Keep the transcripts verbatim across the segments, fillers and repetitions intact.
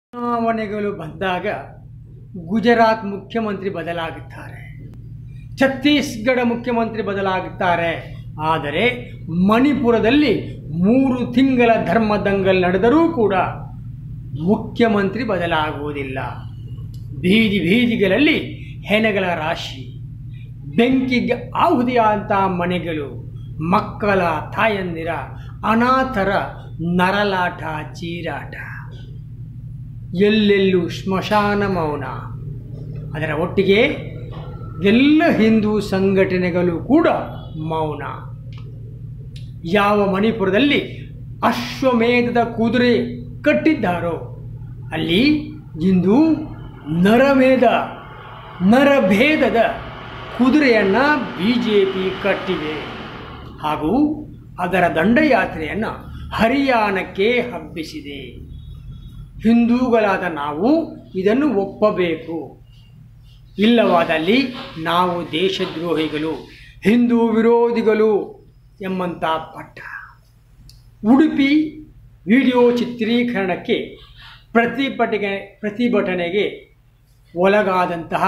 ಚುನಾವಣೆಗಳು ಬಂದಾಗ ಗುಜರಾತ್ ಮುಖ್ಯಮಂತ್ರಿ ಬದಲಾಗುತ್ತಾರೆ, ಛತ್ತೀಸ್ಗಢ ಮುಖ್ಯಮಂತ್ರಿ ಬದಲಾಗುತ್ತಾರೆ. ಆದರೆ ಮಣಿಪುರದಲ್ಲಿ ಮೂರು ತಿಂಗಳ ಧರ್ಮದಂಗಲ್ ನಡೆದರೂ ಕೂಡ ಮುಖ್ಯಮಂತ್ರಿ ಬದಲಾಗುವುದಿಲ್ಲ. ಬೀದಿ ಬೀದಿಗಳಲ್ಲಿ ಹೆಣಗಳ ರಾಶಿ, ಬೆಂಕಿಗೆ ಆಹುತಿಯಾದಂಥ ಮನೆಗಳು, ಮಕ್ಕಳ ತಾಯಂದಿರ ಅನಾಥರ ನರಳಾಟ ಚೀರಾಟ, ಎಲ್ಲೆಲ್ಲೂ ಸ್ಮಶಾನ ಮೌನ. ಅದರ ಒಟ್ಟಿಗೆ ಎಲ್ಲ ಹಿಂದೂ ಸಂಘಟನೆಗಳು ಕೂಡ ಮೌನ. ಯಾವ ಮಣಿಪುರದಲ್ಲಿ ಅಶ್ವಮೇಧದ ಕುದುರೆ ಕಟ್ಟಿದ್ದಾರೋ ಅಲ್ಲಿ ಇಂದು ನರಮೇಧ ನರಭೇದದ ಕುದುರೆಯನ್ನು ಬಿ ಜೆ ಪಿ ಕಟ್ಟಿದೆ ಹಾಗೂ ಅದರ ದಂಡಯಾತ್ರೆಯನ್ನು ಹರಿಯಾಣಕ್ಕೆ ಹಬ್ಬಿಸಿದೆ. ಹಿಂದೂಗಳಾದ ನಾವು ಇದನ್ನು ಒಪ್ಪಬೇಕು. ಇಲ್ಲವಾದಲ್ಲಿ ನಾವು ದೇಶದ್ರೋಹಿಗಳು, ಹಿಂದೂ ವಿರೋಧಿಗಳು ಎಂಬಂಥ ಪಟ್ಟ. ಉಡುಪಿ ವಿಡಿಯೋ ಚಿತ್ರೀಕರಣಕ್ಕೆ ಪ್ರತಿಭಟನೆ ಪ್ರತಿಭಟನೆಗೆ ಒಳಗಾದಂತಹ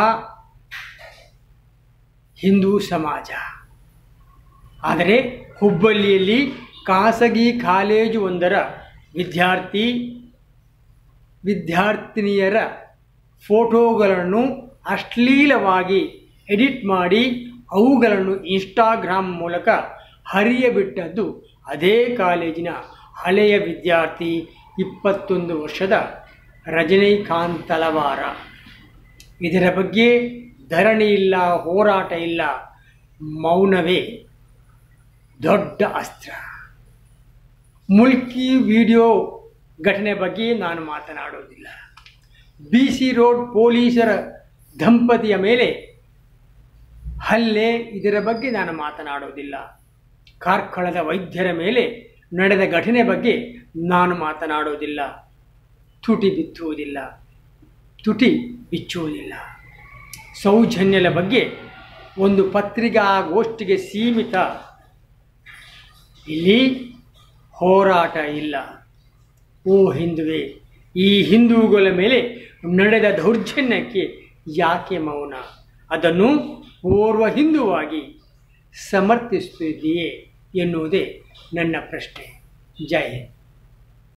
ಹಿಂದೂ ಸಮಾಜ. ಆದರೆ ಹುಬ್ಬಳ್ಳಿಯಲ್ಲಿ ಖಾಸಗಿ ಕಾಲೇಜು ಒಂದರ ವಿದ್ಯಾರ್ಥಿ ವಿದ್ಯಾರ್ಥಿನಿಯರ ಫೋಟೋಗಳನ್ನು ಅಶ್ಲೀಲವಾಗಿ ಎಡಿಟ್ ಮಾಡಿ ಅವುಗಳನ್ನು ಇನ್ಸ್ಟಾಗ್ರಾಮ್ ಮೂಲಕ ಹರಿಯಬಿಟ್ಟದ್ದು ಅದೇ ಕಾಲೇಜಿನ ಹಳೆಯ ವಿದ್ಯಾರ್ಥಿ ಇಪ್ಪತ್ತೊಂದು ವರ್ಷದ ರಜನಿಕಾಂತ್ ತಲವಾರ. ಇದರ ಬಗ್ಗೆ ಧರಣಿ ಇಲ್ಲ, ಹೋರಾಟ ಇಲ್ಲ, ಮೌನವೇ ದೊಡ್ಡ ಅಸ್ತ್ರ. ಮುಲ್ಕಿ ವಿಡಿಯೋ ಘಟನೆ ಬಗ್ಗೆ ನಾನು ಮಾತನಾಡೋದಿಲ್ಲ. ಬಿ ಸಿ ರೋಡ್ ಪೊಲೀಸರ ದಂಪತಿಯ ಮೇಲೆ ಹಲ್ಲೆ, ಇದರ ಬಗ್ಗೆ ನಾನು ಮಾತನಾಡೋದಿಲ್ಲ. ಕಾರ್ಕಳದ ವೈದ್ಯರ ಮೇಲೆ ನಡೆದ ಘಟನೆ ಬಗ್ಗೆ ನಾನು ಮಾತನಾಡೋದಿಲ್ಲ. ತುಟಿ ಬಿಚ್ಚುವುದಿಲ್ಲ ತುಟಿ ಬಿಚ್ಚುವುದಿಲ್ಲ. ಸೌಜನ್ಯದ ಬಗ್ಗೆ ಒಂದು ಪತ್ರಿಕಾಗೋಷ್ಠಿಗೆ ಸೀಮಿತ, ಇಲ್ಲಿ ಹೋರಾಟ ಇಲ್ಲ. ಓ ಹಿಂದುವೆ, ಈ ಹಿಂದೂಗಳ ಮೇಲೆ ನಡೆದ ದೌರ್ಜನ್ಯಕ್ಕೆ ಯಾಕೆ ಮೌನ? ಅದನ್ನು ಓರ್ವ ಹಿಂದುವಾಗಿ ಸಮರ್ಥಿಸುತ್ತಿದೆಯೇ ಎನ್ನುವುದೇ ನನ್ನ ಪ್ರಶ್ನೆ. ಜೈ ಹಿಂದ್.